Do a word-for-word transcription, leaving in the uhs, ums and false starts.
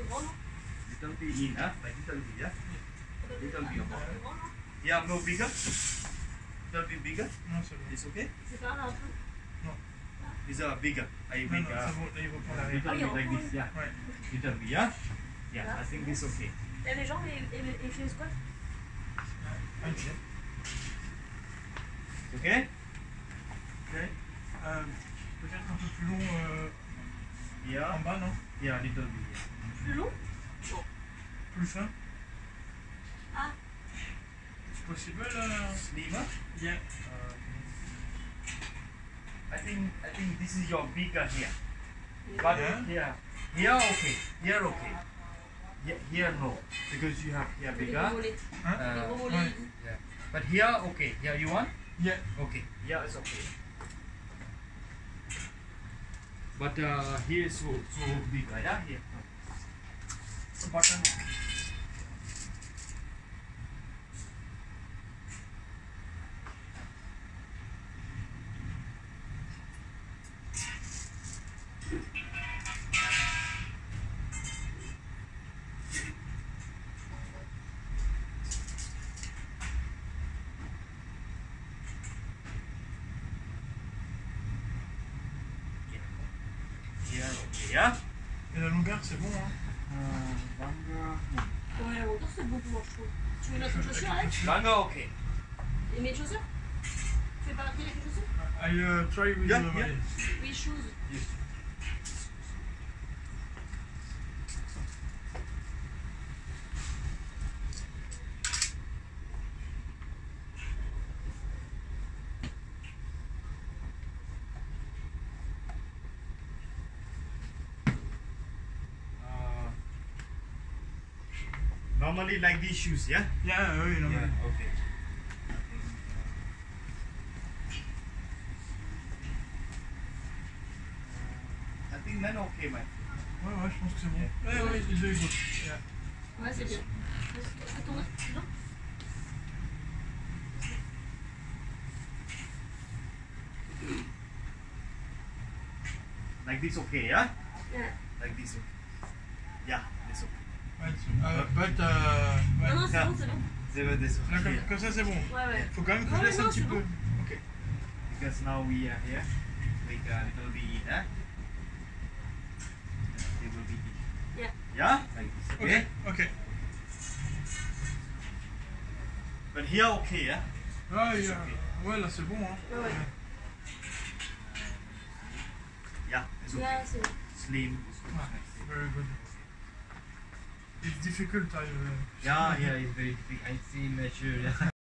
Little bit in, huh? Like little bit, yeah? Little bit more. Yeah, no bigger? Little bit bigger? Non, c'est bon. It's okay? C'est pas là un peu. Non. It's uh, bigger. I Non, make non, uh, c'est bon, là il reprend little l'arrière. bit like this, yeah. Ouais. Little bit, yeah? Yeah, I think this okay. Lève les jambes et, et, et fais le squat. Ok. Okay? Ok. Euh, Peut-être un peu plus long euh, Yeah. en bas, non? Yeah, little bit, yeah. Plus long. Plus fin? Ah. It's possible? Uh, Slimmer? yeah. Uh, I think I think this is your bigger here. But Yeah. here, here okay, here okay. Here, here no, because you have here Les bigger. gros mollets. Hein? Les Uh, gros ouais. mollets. yeah. But here okay. Here you want? Yeah. Okay. Yeah, it's okay. But uh, here is so so bigger. Yeah, here. The button. Here okay. Yeah. Et la longueur, c'est bon, hein? Uh, longer. Ouais, la longueur c'est bon pour moi, je trouve. Tu veux notre chaussure, Alex? Longer okay. Et mes chaussures? Tu fais pas rentrer avec les chaussures? I uh, try with Yeah, uh, yeah. my... Oui, shoes. Yes. Uh, normally like these shoes, yeah? Yeah, oui, non, Yeah, mais... okay. I think men okay, man. Ouais, ouais, je pense que c'est bon. Ouais, ouais, it's very good. Yeah. Ouais, c'est bien. Je fais tourner. Non? Like this okay, yeah? Yeah. Like this okay. Yeah, this okay. Ouais, it's- euh, but, euh, ouais. Non, non, c'est Yeah. bon, c'est bon. They were this Là, okay. comme, comme ça, c'est bon. Ouais, ouais. Faut quand même que Ouais, je laisse non, un petit c'est peu. bon. Ok. Because now we are here, like a little bit in, eh? They will be in. Yeah. Yeah? Like this, okay? Ok. Ok. But here okay, yeah? Ah, It's yeah. okay. Ouais, là, c'est bon, hein. Ouais, ouais. Yeah, it's okay. Yeah, c'est bon. Slim. It's good. Ah, very good. It's difficult, I... Uh, Yeah, yeah, it's very difficult. I see measure, yeah.